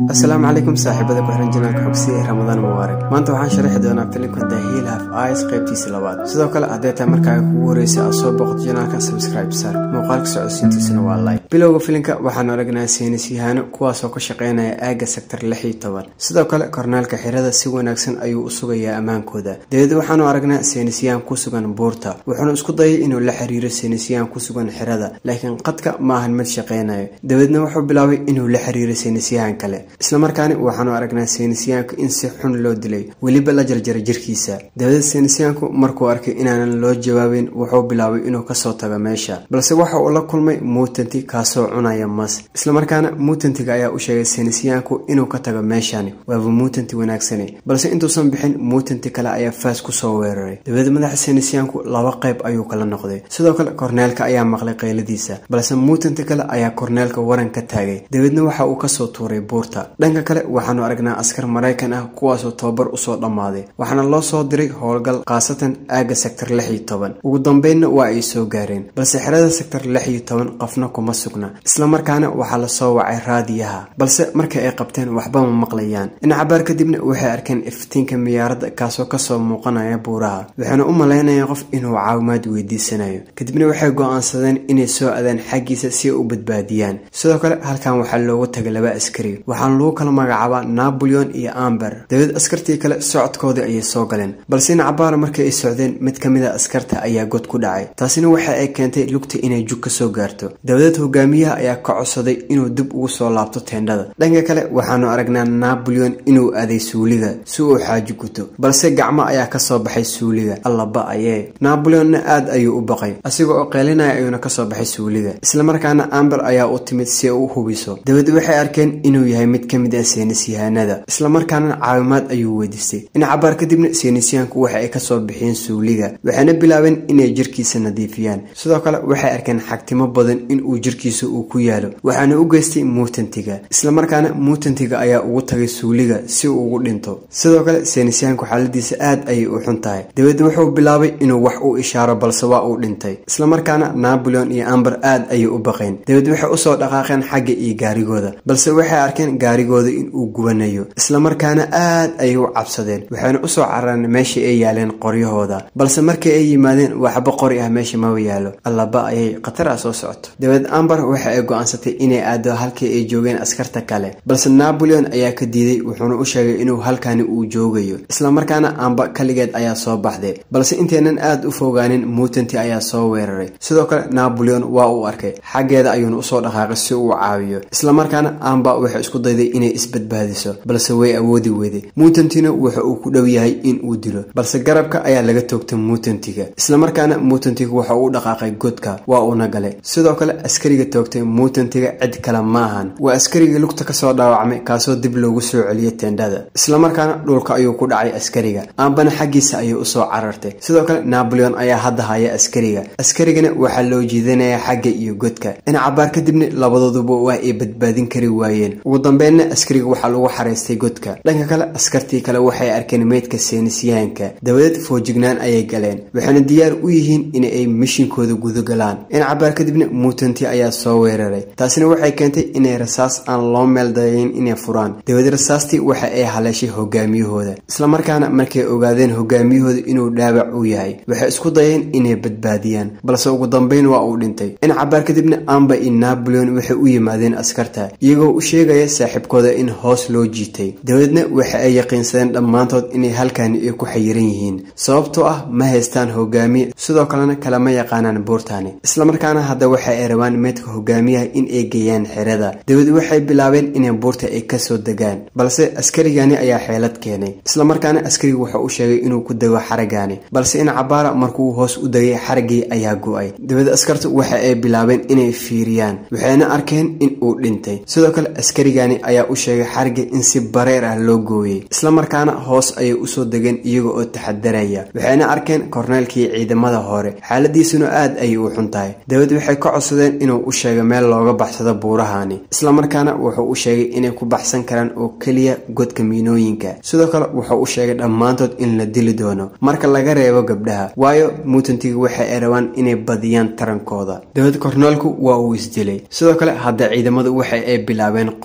السلام عليكم صاحبada ku xiran janaalka xogsiga Ramadaan Mubaarak maanta waxaan sharaxi doonaa filimka The Hill of Eyes qaybtiisa labaad sidoo kale haddii aad markaa ugu horeysay aad soo boqoto janaalka subscribe sar muuqaalka socodsiintiisana waa like bilowga filimka waxaan aragnaa saynisyahanno kuwaas oo ka shaqeynaya aaga sector 16 sidoo kale kornaalka xirada si wanaagsan ayuu u sugayaa amaankooda deedo waxaan aragnaa saynisyahan ku sugan buurta wuxuuna isku dayay inuu la xiriiro saynisyahan ku sugan xirada laakiin qadka ma ahan mid shaqeynayo deedna wuxuu bilaabay inuu la xiriiro saynisyahan kale isla markaana waxaanu aragnaa saynisyahanku in si xun loo dilay waliba la jarjaray jirkiisa dawladda saynisyahanku markuu arkay inaanan loo jawaabin wuxuu bilaabay inuu ka soo tago meesha balse waxa uu la kulmay mutanti kaasoo cunaya mas isla markaana mutantiga ayaa u sheegay saynisyahanku inuu ka tago meeshani waaba mutanti wanaagsan balse intuusan bixin mutanti kale ayaa faas ku soo weeraray dawladda madaxa saynisyahanku laba qayb ayuu kala noqday sidoo kale korneelka ayaa maqlay qayladiisa balse mutanti kale ayaa korneelka waran ka taagay dawladna waxa uu ka soo tuuray buurta dhanka kale waxaanu aragnaa askar Mareykan ah kuwaas oo tababar u soo dhamaaday waxaana loo soo diray howlgal qaasatan aaga sector 16 ugu dambeynna waa ay soo gaareen balse xirada sector 16 qofna kuma sugna isla markaana waxa la soo wacay raadiyaha balse markii ay qabteen waxba ma maqlayaan in cabaar kadibna waxay arkeen iftiinka miyaarada kaasoo ka soo muuqanaya buuraha waxaana u maleynayaan qof inuu caawimaad weydiisanayo kadibna waxay go'aansadeen inay soo aadaan xaqiisa si ay u badbaadiyaan sidoo kale halkan waxa loogu tagay laba askari waxaan loo kala magacaabaa Napoleon iyo Amber dawlad askartii kale socodkooda ayay soo galeen balse cabaar markay ay socdeen mid kamid ah askarta ayaa god ku dhacay taasina waxa ay keentay lugta inay jug ka soo gaarto dawlad hogaamiyaha ayaa ka codsaday inuu dib ugu soo laabto teendhada dhanka kale waxaanu aragnaa Napoleon inuu aaday suuliga si uu xaaji guto balse gacmo ayaa ka soo baxay suuliga allaba ayee Napoleon aad ayuu u baqay asigoo oo qeylinaya ayuuna ka soo baxay suuliga isla markaana Amber ayaa u timid si uu hubiso dawlad waxay arkeen inuu yahay mid kamid ah saynisyahanada isla markaana caawimaad ayuu weydiistay in cabaar kadibna saynisyahanku waxa ay ka soo bixiyeen suuliga waxaana bilaabeen inay jirkiisa nadiifiyaan sidoo kale waxay arkeen xagtimo badan in uu jirkiisa uu ku yaalo waxaana u geystay mutantiga isla markaana mutantiga ayaa ugu tagay suuliga si uu ugu dhinto sidoo kale saynisyahanku xaaladiisa aad ayay u xun tahay dawladda wuxuu bilaabay inuu wax u ishaaro balse waa uu dhintay isla markaana Napoleon iyo Amber aad ayay u baqeen dawladda waxay u soo dhaqaaqeen xagga iyo gaarigooda balse waxay arkeen gaarigooda in uu gubanayo isla markaana aad ay u cabsadeen waxaana u soo carareen meesha ay yaaleen qoryahooda balse markii ay yimaadeen waxba qori ah meesha ma yaalo allaba ayay qatar soo socoto dawlad Amber waxa ay go'aansatay inay aado halkii ay joogeen askarta kale balse Napoleon ayaa ka diiday wuxuuna u sheegay inuu halkaani uu joogayo isla markaana Amber kaligeed ayaa soo baxday balse inteenan aad u fogaanin mutanti ayaa soo weeraray sidoo kale Napoleon waa uu arkay xageeda ayuuna u soo dhaqaaqay si uu caawiyo isla markaana Amber waxa isku dayday inay isbadbaadiso balse way awoodi weyday mutantina waxa uu ku dhow yahay in uu dilo balse garabka ayaa laga toogtay mutantiga isla markaana mutantiga waxa uu dhaqaaqay godka waa uu nagalay sidoo kale askariga toogtay mutantiga cid kale ma ahan waa askariga lugta ka soo dhaawacmay kaasoo dib loogu soo celiyay teendhada isla markaana dhulka ayuu ku dhacay askariga aanbana xaqiisa ayuu u soo carartay sidoo kale Napoleon ayaa hadda haya askarigana waxa loo jiidanaya xagga iyo godka in cabaar kadibna labadooduba waa ay badbaadin kari waayeen ugu dambeynna askariga waxa lagu xareystay godka dhanka kale askartii kale waxay arkeen meedka saynisyahanka dawlad foojignaan ayay galeen waxaana diyaar u yihiin in ay mishinkooda gudagalaan in cabaar kadibna mutanti ayaa soo weeraray taasina waxay keentay inay rasaas aan loo meel dayin inay furaan dawlad rasaastii waxa ay haleeshay hogaamiyahooda isla markaana markay ogaadeen hogaamiyahooda inuu dhaawac u yahay waxay isku dayeen inay badbaadiyaan balse ugu dambeyn waa uu dhintay in cabaar kadibna Amber iyo Napoleon waxay u yimaadeen askarta iyagoo u sheegaya saaxiibkooda in hoos loo jiitay dawladna waxa ay yaqiinsadeen dhammaantood inay halkaan ay ku xayiran yihiin sababtoo ah ma haystaan hogaamiye sidoo kalena kala ma yaqaanaan buurtaani isla markaana hadda waxa ay rabaan meedka hogaamiyaha in ay geeyaan xirada dawladda waxay bilaabeen inay buurta ay ka soo degaan balse askarigani ayaa xeelad keenay isla markaana askarigu waxa uu sheegay inuu ku dago xaragaani balse in cabaara markuu hoos u dagay xaragii ayaa go'ay dawladda askartu waxa ay bilaabeen inay fiiriyaan waxayna arkeen in uu dhintay sidoo kale askarigani ayaa u sheegay xariga in si bareer ah loo gooyay isla markaana hoos ayay u soo degeen iyaga oo taxadaraya waxayna arkeen korneelkii ciidamada hore xaaladiisuna aad ay u xun tahay dawlad waxay ka codsadeen inuu u sheego meel looga baxsado buurahani isla markaana wuxuu u sheegay inay ku baxsan karaan oo kaliya godka miinooyinka sidoo kale wuxuu u sheegay dhammaantood in la dili doono marka laga reebo gabdhaha waayo mutantiga waxa ay rabaan inay badiyaan tarankooda dawlad korneelku waa uu isdilay sidoo kale hadda ciidamadu waxa ay bilaabeen qorsho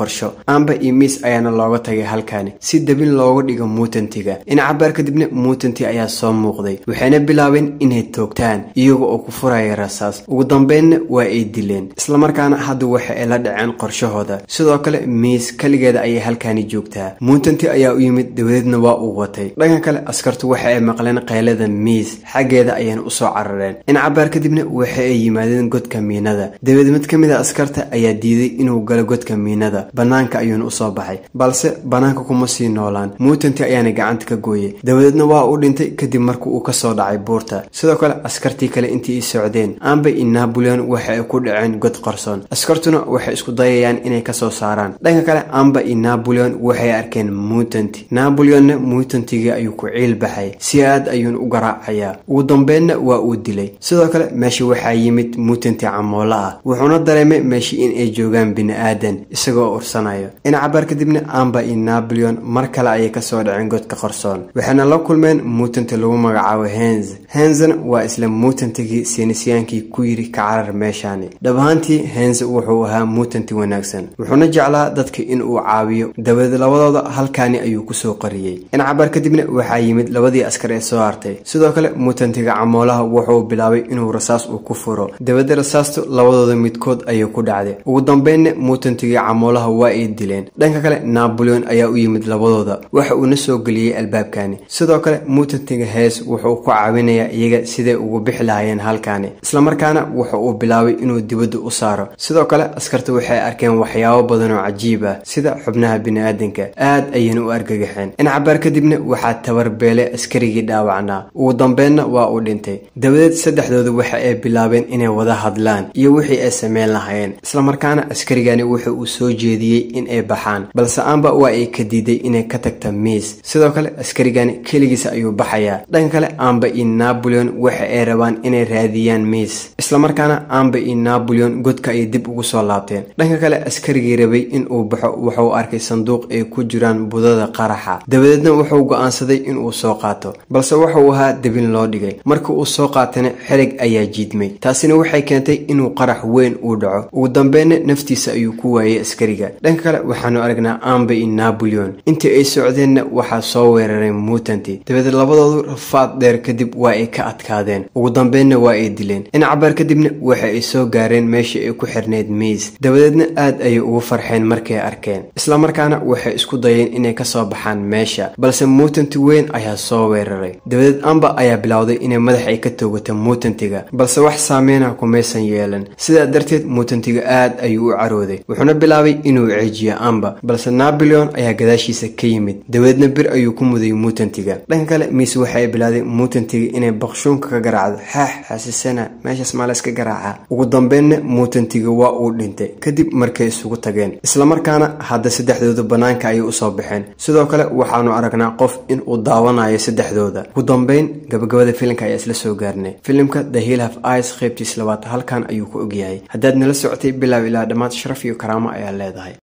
amba iyo miis ayaana looga tagay halkaani si dabin looga dhigo mutantiga. Cabaar kadibna mutanti ayaa soo muuqday waxayna bilaabeen inay toogtaan iyaga oo ku furaya rasaas. ugu dambeynna waa ay dileen isla markaana hadda waxa ay la dhaceen qorshahooda. sidoo kale miis kaligeeda ayay halkaani joogtaa. mutanti ayaa u yimid dabadeedna waa uu watay. dhanka kale askartu waxa ay maqleen qaylada miis xaggeeda ayayna u soo carareen. cabaar kadibna waxa ay yimaadeen godka miinada. dabadeed mid ka mid ah askarta ayaa diiday inuu galo godka miinada. banaanka ayuuna u soo baxay balse banaanka kuma sii noolaan. mutanti ayaana gacanta ka gooyay dabadeedna waa uu dhintay kadib markii uu ka soo dhacay buurta. sidoo kale askartii kale intii ay socdeen Amber iyo Napoleon waxa ay ku dhaceen god qarsoon. askartuna waxay isku dayayaan inay ka soo saaraan. dhanka kale Amber iyo Napoleon waxay arkeen mutanti. Napoleonna mutantiga ayuu ku ciil baxay si aad ayuu u garaacayaa. ugu dambeynna waa uu dilay. sidoo kale meesha waxaa yimid mutanti camoola ah wuxuuna dareemay meesha in ay joogaan bini'aadan isagoo ursanayo. cabaar kadibna Amber iyo Napoleon mar kale ayay ka soo dhaceen godka qarsoon waxaana la kulmeen mutanti lagu magacaabo Hens waa isla mutantigii saynisyahankii ku yiri ka carar meeshaani. dhab ahaantii Hens wuxuu ahaa mutanti wanaagsan wuxuuna jeclaa dadka in uu caawiyo. dabadeed labadooda halkaani ayuu ku soo qariyay. cabaar kadibna waxaa yimid labadii askar ee soo hartay. sidoo kale mutantiga camoolaha wuxuu bilaabay inuu rasaas uu ku furo. dabadeed rasaastu labadooda midkood ayay ku dhacday. ugu dambeynna mutantiga camoolaha waa ay dileen. dhanka kale Napoleon ayaa u yimid labadooda waxa uu na soo geliyay albaabkaani. sidoo kale mutantiga Hens wuxuu ku caawinayaa iyaga siday ugu bixi lahaayeen halkaani isla markaana wuxuu uu bilaabay inuu dibadda u saaro. sidoo kale askarta waxay arkeen waxyaabo badan oo cajiib ah sida xubnaha bini'aadanka aad ayayna u argagaxeen. cabaar kadibna waxaa tabarbeelay askarigii dhaawacnaa. ugu dambeynna waa uu dhintay. dabadeed saddexdooda waxa ay bilaabeen inay wada hadlaan iyo wixii ay sameyn lahaayeen. isla markaana askarigani wuxuu uu soo jeediyey in ay baxaan balse Amber waa ay ka diiday inay ka tagto miis. sidoo kale askarigani keligiisa ayuu baxayaa. dhanka kale Amber iyo Napoleon waxa ay rabaan inay raadiyaan miis isla markaana Amber iyo Napoleon godka ay dib ugu soo laabteen. dhanka kale askarigii rabay in uu baxo wuxuu arkay sanduuq ay ku jiraan budada qaraxa. dabadeedna wuxuu go'aansaday in uu soo qaato balse wuxuu ahaa dabin loo dhigay. markii uu soo qaatana xerig ayaa jiidmay. taasina waxay keentay inuu qarax weyn uu dhaco. ugu dambeynna naftiisa ayuu ku waayay askariga. dhanka kale waxaanu aragnaa Amber iyo Napoleon intii ay socdeenna waxaa soo weeraray mutanti. dabadeed labadoodu rafaad dheer kadib waa ay ka adkaadeen. ugu dambeynna waa ay dileen. cabaar kadibna waxa ay soo gaareen meeshii ay ku xirneyd miis. dabadeedna aad ayay ugu farxeen markay arkeen. isla markaana waxay isku dayeen inay ka soo baxaan meesha balse mutanti weyn ayaa soo weeraray. dabadeed Amber ayaa bilowday inay madax ay ka toogato mutantiga balse wax saameynah kumaysan yeelan. sidaa darteed mutantiga aad ayuu u carooday wuxuuna bilaabay inuu ceejiyo Amber balse Napoleon ayaa gadaashiisa ka yimid. dabadeedna bir ayuu ku muday mutantiga. dhanka kale miis waxay bilaabday mutantiga inay baqshuunka ka garaacdo. xasisana meeshaas maa la iska garaaca. ugu dambeynna mutantiga waa uu dhintay kadib markay isugu tageen. isla markaana hadda saddexdooda banaanka ayay u soo baxeen. sidoo kale waxaanu aragnaa qof in uu daawanayo saddexdooda. ugu dambeyn gabagabada filimka ayaa isla soo gaarnay. filimka The Hill Have Eyes qaybtiisa 2 halkan ayuu ku ogyahay. haddaad nala socotay bilow ilaa dhammaad sharaf iyo karaamo ayaa leedahay.